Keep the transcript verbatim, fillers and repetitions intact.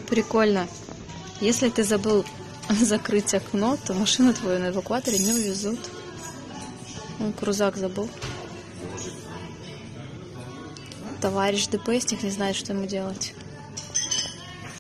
Прикольно. Если ты забыл закрыть окно, то машину твою на эвакуаторе не увезут. Он крузак забыл. Товарищ ДПСник не знает, что ему делать.